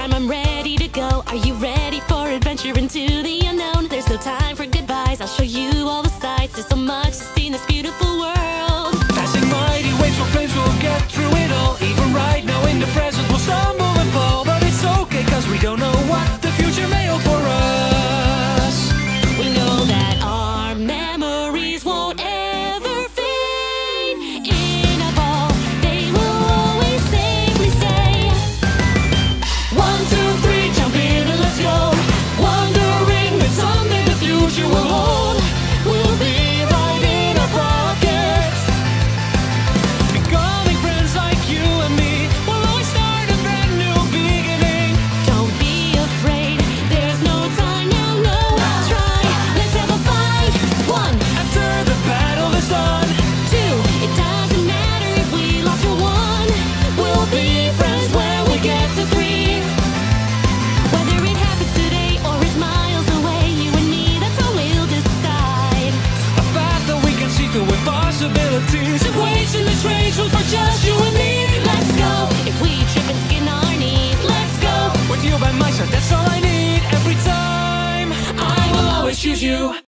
time, I'm ready to go. Are you ready for adventure into the unknown? There's no time for goodbyes, I'll show you all the sights. There's so much to see in this beautiful world. Passing mighty waves for flames, we'll get through it all. Even right now in the present, we'll stumble and fall. But it's okay, cause we don't know what the future may hold for us. We know that our memories won't ever fade. In a ball, they will always safely stay. 1, 2, 3, jump in and let's go. Wondering if someday the future will hold. We'll be right in our pockets. Becoming friends like you and me, we'll always start a brand new beginning. Don't be afraid, there's no time now, no, try. Let's have a fight. 1, After the battle is done, 2, it doesn't matter if we lost or won. We'll be friends when we get to 3. Whether it happens today or is miles away, you and me, that's how we'll decide. a path that we can see filled with possibilities. Situation is strange rules for just you and me. Let's go. If we trip and skin our knees, let's go. With you by my side, that's all I need. Every time, I will always choose you.